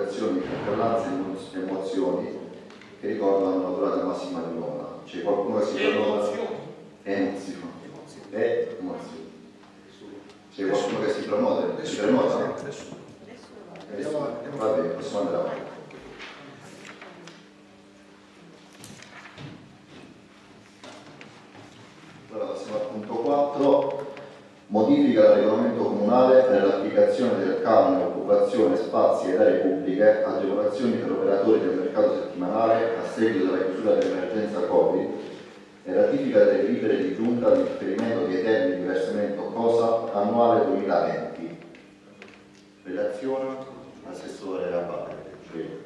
interrogazioni, interpellanze e mozioni che ricordano una durata massima di un'ora. C'è qualcuno che si prenota? Emozioni. C'è qualcuno che si prenota? Si prenota? Va bene, possiamo andare avanti. Allora passiamo al punto 4. Modifica del regolamento comunale per l'applicazione del canone occupazione, spazi ed aree pubbliche, agevolazioni per operatori del mercato settimanale a seguito della chiusura dell'emergenza Covid e ratifica delle delibere di giunta di differimento dei termini di versamento cosa annuale 2020. Relazione assessore Abate. Prego.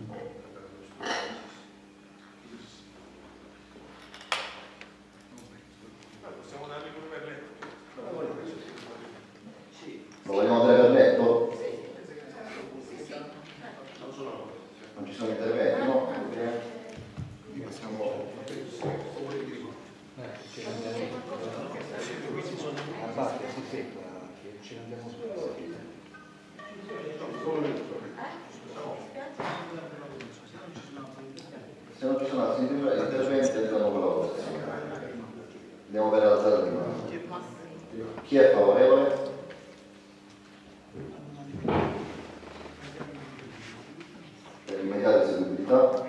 Lo vogliamo dare per letto? Non ci sono interventi, no? Se non ci sono altri interventi andiamo con la votazione. Andiamo per alzata di mano. Chi è favorevole? Per l'immediata eseguibilità?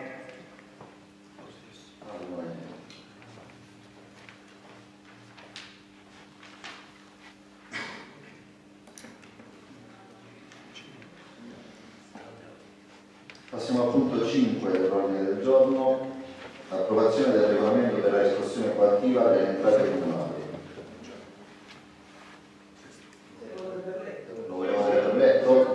Passiamo al punto 5 dell'ordine del giorno, approvazione del regolamento per la riscossione coattiva delle entrate comunali. Lo vogliamo dare per letto?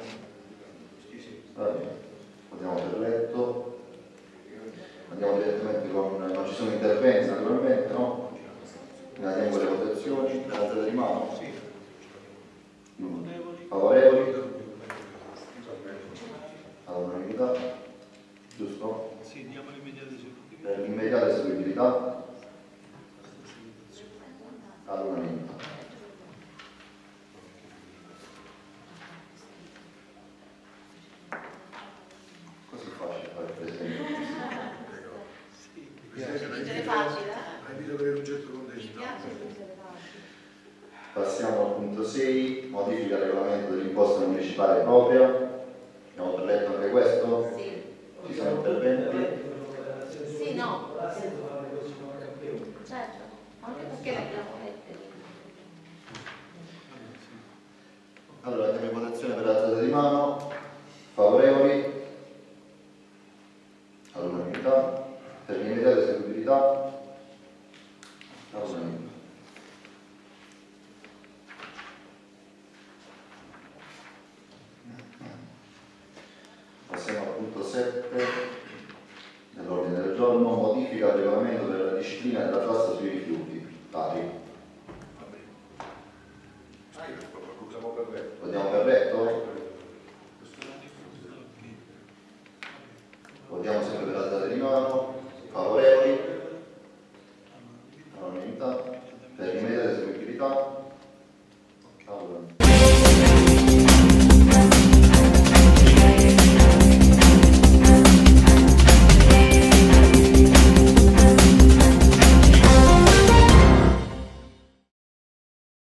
Va bene, andiamo per letto. Andiamo direttamente con... non ci sono interventi naturalmente, no? Andiamo con le votazioni, per alzata di mano. Favorevoli? All'unanimità? Giusto? Sì, diamo l'immediata eseguibilità. Per l'immediata eseguibilità? All'unanimità. Così facile fare il presidente. È facile, Hai visto che era un getto con Mi piace vincere facile. Passiamo al punto 6, modifica il regolamento dell'imposta municipale propria. Abbiamo letto anche questo? Sì. Ci sono interventi? Sì, no. Certo, anche perché l'abbiamo letto. Allora, andiamo in votazione per alzata di mano. Favorevoli? All'unanimità. Per l'immediata eseguibilità? All'unanimità. Passiamo al punto 7 dell'ordine del giorno, modifica il regolamento per la disciplina della tassa sui rifiuti. Pari.